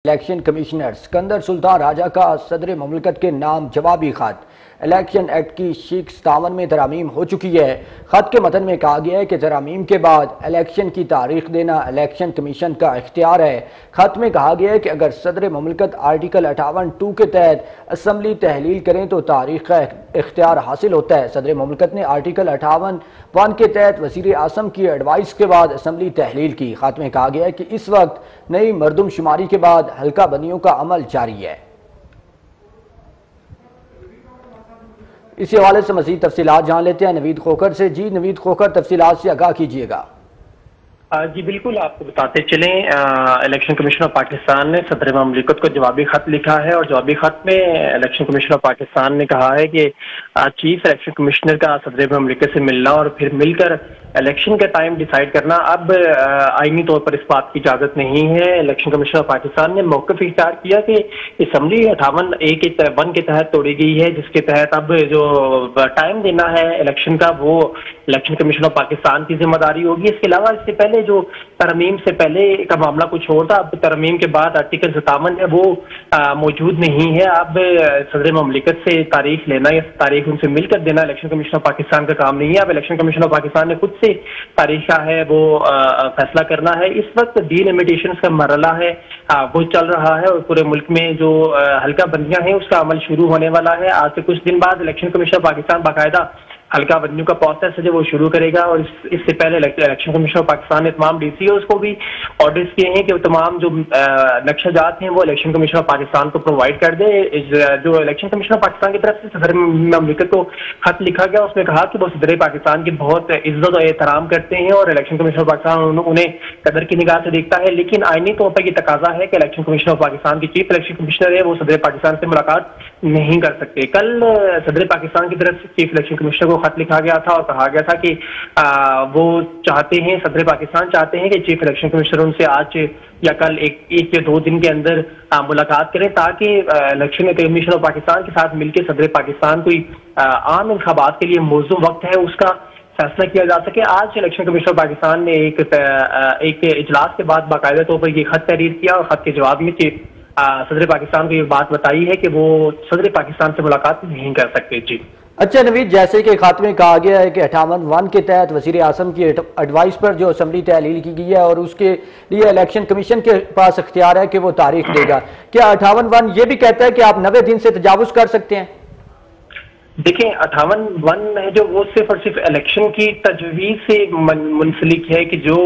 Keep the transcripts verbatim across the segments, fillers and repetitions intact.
Election commissioner Sikandar Sultan Raja का सदर मुमलिकत के नाम जवाबी खत। इलेक्शन एक्ट की शीख सतावन में तरामीम हो चुकी है। खत के मतन में कहा गया है कि तरामीम के बाद इलेक्शन की तारीख देना इलेक्शन कमीशन का इख्तियार है। खत में कहा गया है कि अगर सदर मुमलिकत आर्टिकल अठावन टू के तहत असम्बली तहलील करें तो तारीख का इख्तियार हासिल होता है। सदर मुमलिकत ने आर्टिकल अठावन वन के तहत वज़ीर आज़म की एडवाइस के बाद असम्बली तहलील की। खत में कहा गया है कि इस वक्त नई मरदमशुमारी के बाद हल्का बंदियों का अमल जारी है। इसी हवाले से मज़ीद तफसीलात जान लेते हैं नवीद खोखर से। जी नवीद खोखर, तफसीलात से आगाह कीजिएगा। जी बिल्कुल, आपको बताते चलें, इलेक्शन कमीशन ऑफ पाकिस्तान ने सदर मुमलिकत को जवाबी खत लिखा है और जवाबी खत में इलेक्शन कमीशन ऑफ पाकिस्तान ने कहा है कि चीफ इलेक्शन कमिश्नर का सदर मुमलिकत से मिलना और फिर मिलकर इलेक्शन का टाइम डिसाइड करना अब आईनी तौर पर इस बात की इजाजत नहीं है। इलेक्शन कमीशन ऑफ पाकिस्तान ने मौक़िफ़ इख्तियार किया कि असम्बली अठावन ए के वन के तहत तोड़ी गई है, जिसके तहत अब जो टाइम देना है इलेक्शन का वो इलेक्शन कमीशन ऑफ पाकिस्तान की जिम्मेदारी होगी। इसके अलावा इससे पहले जो तरमीम से पहले का मामला कुछ और था, अब तरमीम के बाद आर्टिकल सतावन है वो आ, मौजूद नहीं है। अब सदर मुमलिकत से तारीख लेना या तारीख उनसे मिलकर देना इलेक्शन कमीशन ऑफ पाकिस्तान का काम नहीं है। अब इलेक्शन कमीशन ऑफ पाकिस्तान ने खुद से तारीख का है वो आ, फैसला करना है। इस वक्त डीलिमिटेशन का मरला है आ, वो चल रहा है और पूरे मुल्क में जो आ, हल्का बंदियां हैं उसका अमल शुरू होने वाला है। आज से कुछ दिन बाद इलेक्शन कमीशन ऑफ पाकिस्तान बाकायदा हल्का बंदियों का प्रोसेस है जो वो शुरू करेगा और इस, इससे पहले इलेक्शन कमीशन ऑफ पाकिस्तान ने तमाम डी सी ओज़ को भी ऑर्डर्स किए हैं कि वो तमाम जो नक्शा हैं वो इलेक्शन कमीशन ऑफ पाकिस्तान को प्रोवाइड कर दे। जो इलेक्शन कमीशन ऑफ पाकिस्तान की तरफ से सदर मुमलिकत को खत लिखा गया उसमें कहा कि वो सदर पाकिस्तान की बहुत इज्जत और एहतराम करते हैं और इलेक्शन कमीशन ऑफ पाकिस्तान उन्हें कदर की निगाह से देखता है, लेकिन आईनी तौर पर यह तकाजा है कि इलेक्शन कमीशन ऑफ पाकिस्तान की चीफ इलेक्शन कमिश्नर है वो सदर पाकिस्तान से मुलाकात नहीं कर सकते। कल सदर पाकिस्तान की तरफ से चीफ इलेक्शन कमिश्नर को खत लिखा गया था और कहा गया था कि आ, वो चाहते हैं, सदर पाकिस्तान चाहते हैं कि चीफ इलेक्शन कमिश्नर उनसे आज या कल एक एक या दो दिन के अंदर आ, मुलाकात करें ताकि इलेक्शन कमीशन ऑफ पाकिस्तान के साथ मिलकर सदर पाकिस्तान कोई आम इंतखाबात के लिए मौजूद वक्त है उसका फैसला किया जा सके। आज इलेक्शन कमीशन ऑफ पाकिस्तान ने एक एक इजलास के बाद बाकायदा तौर पर यह खत तहरीर किया और खत के जवाब में सदर पाकिस्तान को ये बात बताई है कि वो सदर पाकिस्तान से मुलाकात नहीं कर सकते। जी अच्छा नवीद, जैसे कि खाते में कहा गया है कि अठावन वन के तहत वज़ीर आज़म की एडवाइस पर जो असम्बली तहलील की गई है और उसके लिए इलेक्शन कमीशन के पास इख्तियार है कि वो तारीख देगा, क्या अठावन वन ये भी कहता है कि आप नब्बे दिन से तजावुज़ कर सकते हैं? देखें, अठावन वन है जो वो सिर्फ और सिर्फ इलेक्शन की तजवीज़ से मुंसलिक है कि जो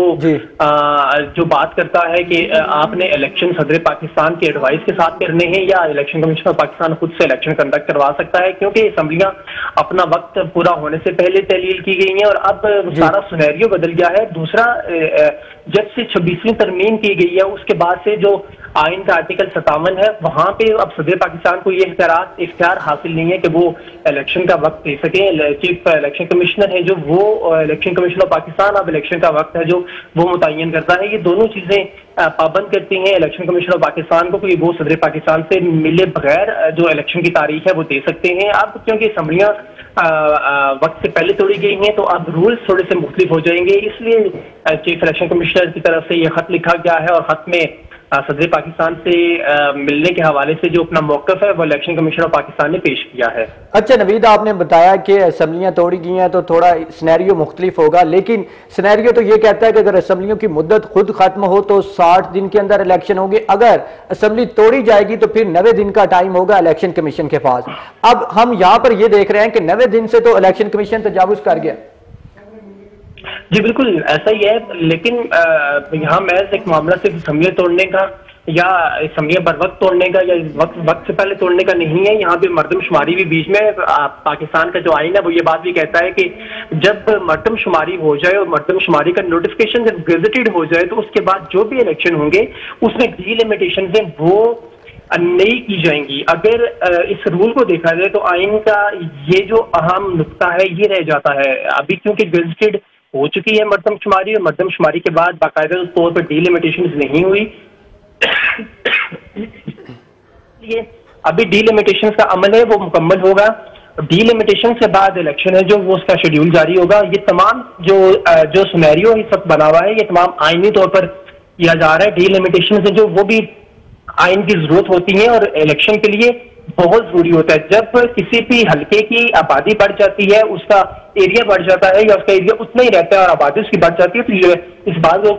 आ, जो बात करता है कि आपने इलेक्शन सदर पाकिस्तान की एडवाइस के साथ करने हैं या इलेक्शन कमीशन ऑफ पाकिस्तान खुद से इलेक्शन कंडक्ट करवा सकता है, क्योंकि असम्बलियां अपना वक्त पूरा होने से पहले तहलील की गई हैं और अब सारा सुनहरियो बदल गया है। दूसरा, जब से छब्बीसवीं तरमीम की गई है उसके बाद से जो आइन का आर्टिकल सतावन है वहां पे अब सदर पाकिस्तान को ये इख्तियार हासिल नहीं है कि वो इलेक्शन का वक्त दे सके। चीफ इलेक्शन कमिश्नर है जो वो इलेक्शन कमीशन ऑफ पाकिस्तान अब इलेक्शन का वक्त है जो वो मुतय्यन करता है। ये दोनों चीजें पाबंद करती हैं इलेक्शन कमीशन ऑफ पाकिस्तान को कि वो सदर पाकिस्तान से मिले बगैर जो इलेक्शन की तारीख है वो दे सकते हैं। अब क्योंकि असम्बलियां वक्त से पहले तोड़ी गई हैं तो अब रूल्स थोड़े से मुख्तलिफ हो जाएंगे, इसलिए चीफ इलेक्शन कमिश्नर की तरफ से यह खत लिखा गया है और खत में सदर पाकिस्तान से आ, मिलने के हवाले से जो अपना मौक़िफ़ है वो इलेक्शन कमीशन ऑफ पाकिस्तान ने पेश किया है। अच्छा नवीद, आपने बताया कि असम्बलियां तोड़ी गई हैं तो थोड़ा सिनेरियो मुख्तलिफ होगा, लेकिन सिनेरियो तो ये कहता है कि अगर असम्बलियों की मुद्दत खुद खत्म हो तो साठ दिन के अंदर इलेक्शन होंगे, अगर असम्बली तोड़ी जाएगी तो फिर नब्बे दिन का टाइम होगा इलेक्शन कमीशन के पास। अब हम यहाँ पर यह देख रहे हैं कि नब्बे दिन से तो इलेक्शन कमीशन तजावुज़ कर गया। जी बिल्कुल ऐसा ही है, लेकिन यहाँ महज एक मामला सिर्फ असम्बलियां तोड़ने का या असम्बलियां बर वक्त तोड़ने का या वक्त वक्त से पहले तोड़ने का नहीं है। यहाँ पे मर्दमशुमारी भी बीच में, पाकिस्तान का जो आइन है वो ये बात भी कहता है कि जब मर्दमशुमारी हो जाए और मर्दमशुमारी का नोटिफिकेशन जब गेजेटेड हो जाए तो उसके बाद जो भी इलेक्शन होंगे उसमें डिलिमिटेशन है वो नहीं की जाएंगी। अगर इस रूल को देखा जाए तो आइन का ये जो अहम नुक्ता है ये रह जाता है। अभी क्योंकि गेजेटेड हो चुकी है मर्दमशुमारी और मर्दमशुमारी के बाद बाकायदा तौर पर डिलिमिटेशन नहीं हुई, इसलिए अभी डिलिमिटेशन का अमल है वो मुकम्मल होगा। डिलिमिटेशन के बाद इलेक्शन है जो वो उसका शेड्यूल जारी होगा। ये तमाम जो जो सिनेरियो इस वक्त बना हुआ है ये तमाम आईनी तौर पर किया जा रहा है। डिलिमिटेशन से जो वो भी आइन की जरूरत होती है और इलेक्शन के लिए बहुत जरूरी होता है। जब किसी भी हल्के की आबादी बढ़ जाती है, उसका एरिया बढ़ जाता है या उसका एरिया उतना ही रहता है और आबादी उसकी बढ़ जाती है, तो ये इस बात को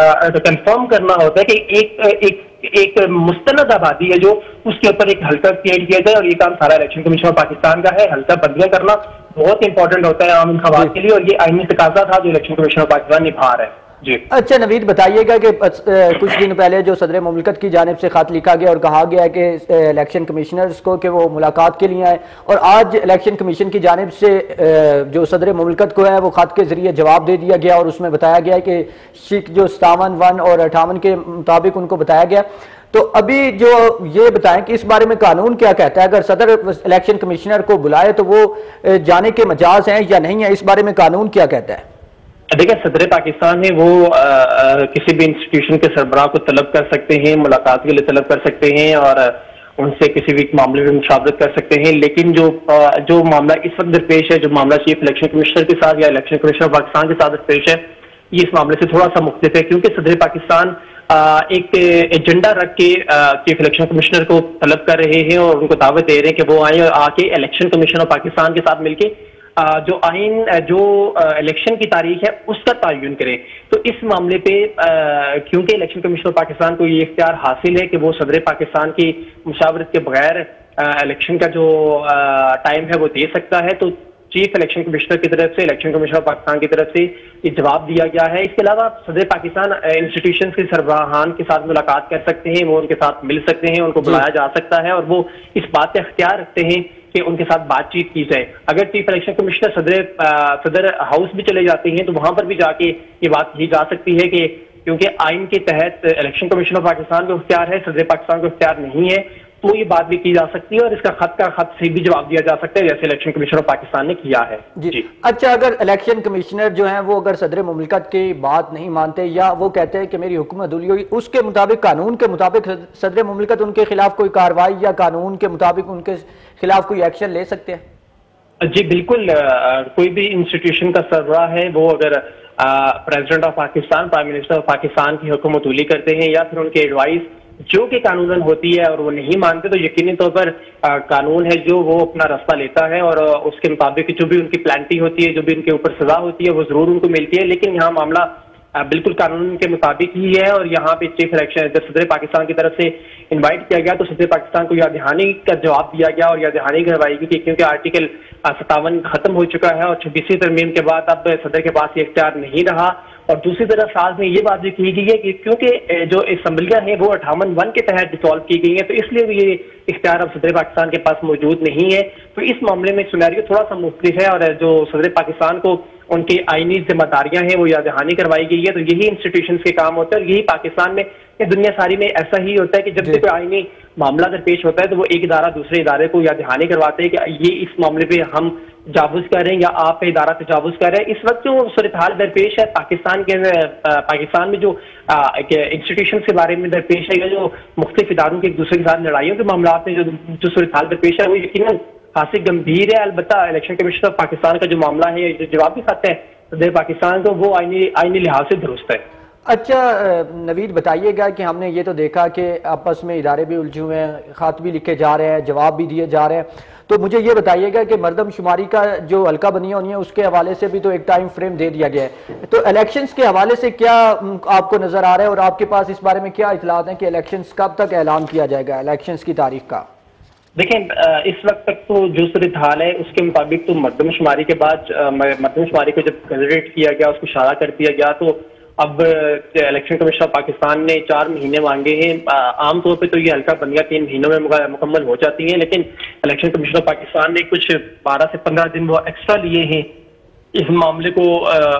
कंफर्म करना होता है कि एक एक एक मुस्तनद आबादी है जो उसके ऊपर एक हल्का क्रिएट किया जाए, और ये काम सारा इलेक्शन कमीशन ऑफ पाकिस्तान का है। हल्का बंदियां करना बहुत इंपॉर्टेंट होता है आम इंतखाबात के लिए, और ये आईनी तकाजा था जो इलेक्शन कमीशन ऑफ पाकिस्तान निभा रहा है। जी अच्छा नवीद, बताइएगा कि कुछ दिन पहले जो सदर मुमलिकत की जानिब से खत लिखा गया और कहा गया है कि इलेक्शन कमिश्नर्स को कि वो मुलाकात के लिए आए, और आज इलेक्शन कमीशन की जानिब से जो सदर मुमलिकत को है वो खत के जरिए जवाब दे दिया गया, और उसमें बताया गया कि शिक जो सतावन वन और अठावन के मुताबिक उनको बताया गया। तो अभी जो ये बताएं कि इस बारे में कानून क्या कहता है, अगर सदर इलेक्शन कमिश्नर को बुलाए तो वो जाने के मजाज हैं या नहीं है, इस बारे में कानून क्या कहता है? देखिए, सदर पाकिस्तान है वो आ, आ, किसी भी इंस्टीट्यूशन के सरबराह को तलब कर सकते हैं, मुलाकात के लिए तलब कर सकते हैं और उनसे किसी भी मामले में मुशावरत कर सकते हैं। लेकिन जो आ, जो मामला इस वक्त दरपेश है, जो मामला चीफ इलेक्शन कमिश्नर के साथ या इलेक्शन कमिश्नर पाकिस्तान के साथ दरपेश है, ये इस मामले से थोड़ा सा मुख्तलिफ है, क्योंकि सदर पाकिस्तान आ, एक एजेंडा रख के चीफ इलेक्शन कमिश्नर को तलब कर रहे हैं और उनको दावत दे रहे हैं कि वो आए और आके इलेक्शन कमीशन ऑफ पाकिस्तान के साथ मिलके जो आइन जो इलेक्शन की तारीख है उसका तयन करें। तो इस मामले पे क्योंकि इलेक्शन कमीशन ऑफ पाकिस्तान को ये इख्तियार हासिल है कि वो सदर पाकिस्तान की मुशावरत के बगैर इलेक्शन का जो टाइम है वो दे सकता है, तो चीफ इलेक्शन कमिश्नर की तरफ से इलेक्शन कमीशन ऑफ पाकिस्तान की तरफ से ये जवाब दिया गया है। इसके अलावा सदर पाकिस्तान इंस्टीट्यूशन के सरबराहान के साथ मुलाकात कर सकते हैं, वो उनके साथ मिल सकते हैं, उनको बुलाया जा सकता है और वो इस बात का इख्तियार रखते हैं कि उनके साथ बातचीत की जाए। अगर चीफ इलेक्शन कमिश्नर सदर सदर हाउस भी चले जाते हैं तो वहां पर भी जाके ये बात की जा सकती है कि क्योंकि आइन के तहत इलेक्शन कमीशन ऑफ पाकिस्तान को इख्तियार है, सदर पाकिस्तान को इख्तियार नहीं है, तो ये बात भी की जा सकती है और इसका खत का खत से भी जवाब दिया जा सकता है, जैसे इलेक्शन कमीशन ऑफ पाकिस्तान ने किया है। जी, जी। अच्छा, अगर इलेक्शन कमिश्नर जो हैं वो अगर सदर मुमलिकत की बात नहीं मानते या वो कहते हैं कि मेरी हुक्म अदुली हुई, उसके मुताबिक कानून के मुताबिक सदर मुमलिकत उनके खिलाफ कोई कार्रवाई या कानून के मुताबिक उनके खिलाफ कोई एक्शन ले सकते हैं? जी बिल्कुल, आ, कोई भी इंस्टीट्यूशन का सरबराह है वो अगर president of Pakistan, prime minister of Pakistan की हुक्म अदुली करते हैं या फिर उनके एडवाइस जो कि कानूनन होती है और वो नहीं मानते, तो यकीनी तौर पर आ, कानून है जो वो अपना रास्ता लेता है और उसके मुताबिक जो भी उनकी प्लानिटी होती है, जो भी उनके ऊपर सजा होती है वो जरूर उनको मिलती है। लेकिन यहाँ मामला आ, बिल्कुल कानून के मुताबिक ही है और यहाँ पे चीफ इलेक्शन जब सदर पाकिस्तान की तरफ से इनवाइट किया गया तो सदर पाकिस्तान को याद दहानी का जवाब दिया गया और याद दहानी करवाई गई, क्योंकि आर्टिकल सत्तावन खत्म हो चुका है और छब्बीसवीं तरमीम के बाद अब सदर के पास ये इख्तियार नहीं रहा। और दूसरी तरफ साथ में ये बात भी की गई है कि क्योंकि जो असम्बलियां हैं वो अठावन वन के तहत डिसॉल्व की गई हैं, तो इसलिए भी ये इख्तियार अब सदर पाकिस्तान के पास मौजूद नहीं है। तो इस मामले में सिनेरियो थोड़ा सा मुख्तलिफ है और जो सदर पाकिस्तान को उनकी आईनी जिम्मेदारियां हैं वो याद दहानी करवाई गई है। तो यही इंस्टीट्यूशन के काम होता है और यही पाकिस्तान में या दुनिया सारी में ऐसा ही होता है कि जब भी कोई आईनी मामला दरपेश होता है तो वो एक इदारा दूसरे इदारे को याद दहानी करवाते हैं कि ये इस मामले पे हम तजावुज कर रहे हैं या आप इदारा तजावुज कर रहे हैं। इस वक्त जो सूरत हाल दरपेश है पाकिस्तान के पाकिस्तान में जो इंस्टीट्यूशन के बारे में दरपेश है या जो मुख्तलिफ इदारों के एक दूसरे के साथ लड़ाइयों के मामला में जो जो सूरत हाल दरपेश है वो यकीनन खासी गंभीर है। अलबत्ता इलेक्शन कमीशन ऑफ पाकिस्तान का जो मामला है, जो जवाबी खत है सदर पाकिस्तान को, वो आईनी आईनी लिहाज से दुरुस्त है। अच्छा नवीद, बताइएगा कि हमने ये तो देखा कि आपस में इदारे भी उलझे हुए हैं, खत भी लिखे जा रहे हैं, जवाब भी दिए जा रहे हैं, तो मुझे ये बताइएगा कि मरदमशुमारी का जो हल्का बनिया होनी है उसके हवाले से भी तो एक टाइम फ्रेम दे दिया गया है, तो इलेक्शंस के हवाले से क्या आपको नजर आ रहा है और आपके पास इस बारे में क्या इतलात हैं कि इलेक्शंस कब तक ऐलान किया जाएगा, इलेक्शंस की तारीख का? देखें, इस वक्त तक तो जो सूरत हाल है उसके मुताबिक तो मरदमशुमारी के बाद मरदमशुमारी को जब कंसिडरेट किया गया, उसको इशारा कर दिया गया, तो अब इलेक्शन कमीशन ऑफ पाकिस्तान ने चार महीने मांगे हैं। आमतौर पे तो ये हल्का बंदियां तीन महीनों में मुकम्मल हो जाती हैं, लेकिन इलेक्शन कमीशन ऑफ पाकिस्तान ने कुछ बारह से पंद्रह दिन वो एक्स्ट्रा लिए हैं इस मामले को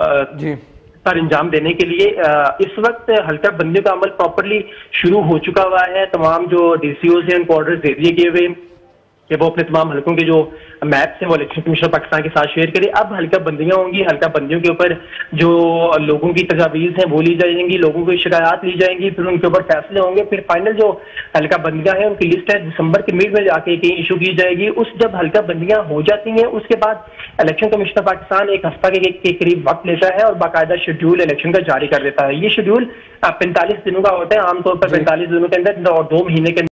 जी पर अंजाम देने के लिए। इस वक्त हल्का बंदियों का अमल प्रॉपरली शुरू हो चुका हुआ है। तमाम जो डीसीओ हैं उनको ऑर्डर दे दिए गए हुए कि वो अपने तमाम हलकों के जो मैप्स हैं वो इलेक्शन कमीशन ऑफ पाकिस्तान के साथ शेयर करे। अब हल्का बंदियां होंगी, हल्का बंदियों के ऊपर जो लोगों की तजावीज़ हैं वो ली जाएंगी, लोगों की शिकायत ली जाएंगी, फिर उनके ऊपर फैसले होंगे। फिर फाइनल जो हल्का बंदियां हैं उनकी लिस्ट है दिसंबर के मिड में जाके कहीं इशू की जाएगी। उस जब हल्का बंदियां हो जाती हैं उसके बाद इलेक्शन कमीशन ऑफ पाकिस्तान एक हफ्ता के, के करीब वक्त लेता है और बाकायदा शेड्यूल इलेक्शन का जारी कर देता है। ये शेड्यूल पैंतालीस दिनों का होता है, आमतौर पर पैंतालीस दिनों के अंदर और दो महीने के